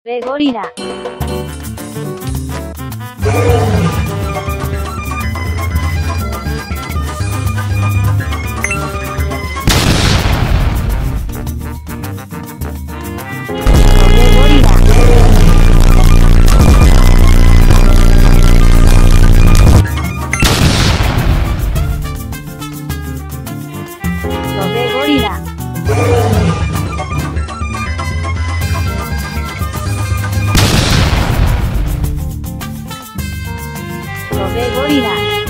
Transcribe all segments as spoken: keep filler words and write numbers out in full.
ベゴリラ。ゴリラ。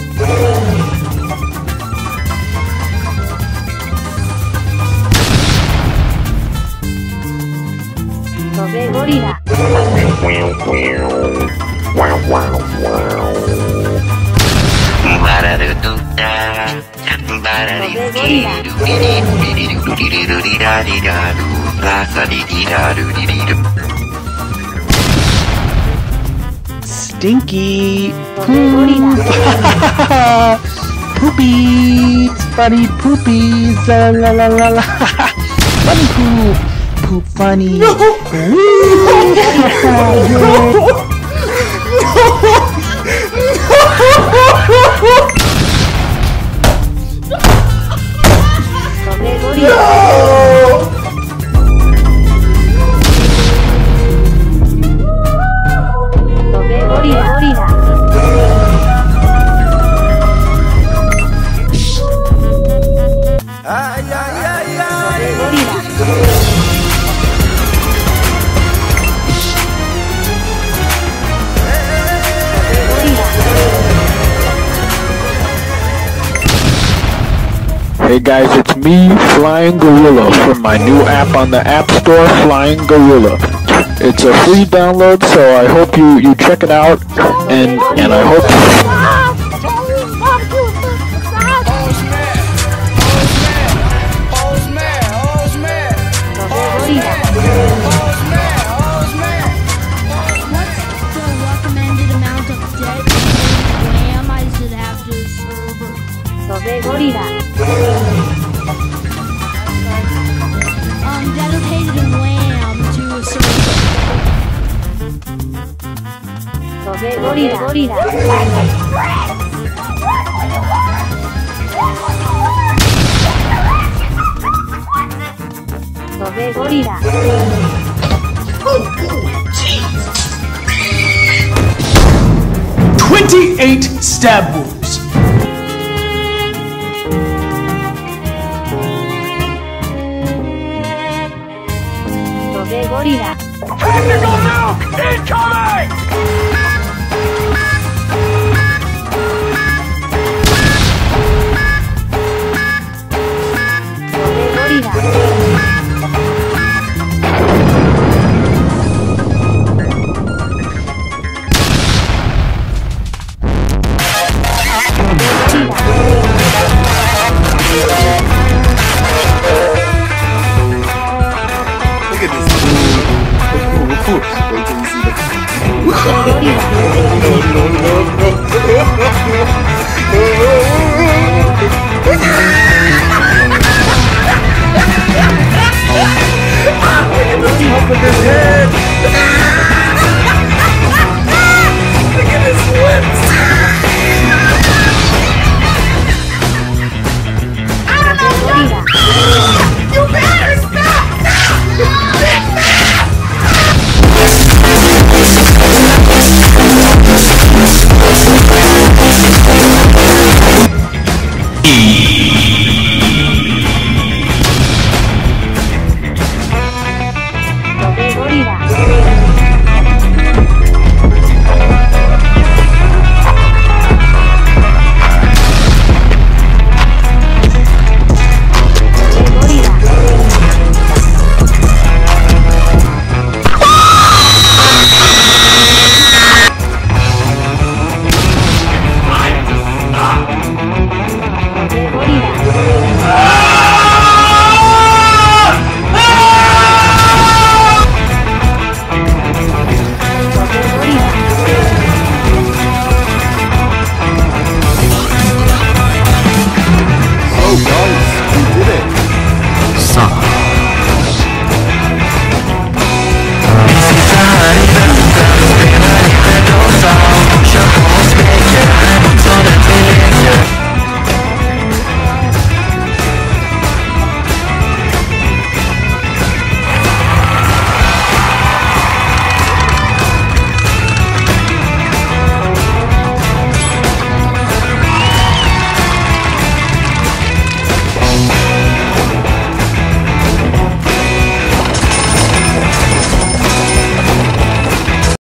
飛べゴリラ。バラルトタバラリスキルリリルリリルリリルリラリラルラサリリラルリリル Stinky poop. Poopies, funny poopies, la la la la la. Funny poop, poop funny. No. Hey guys, it's me, Flying Gorilla, from my new app on the App Store, Flying Gorilla. It's a free download, so I hope you, you check it out, and, and I hope... Gorilla. Um, dedicated in Wham to a server. Gorilla. Gorilla. Gorilla. Twenty-eight stab wounds. Gorilla. Tactical nuke incoming! Look at this. Wait till you see the. No, no, no, no, no, no, no, no, no.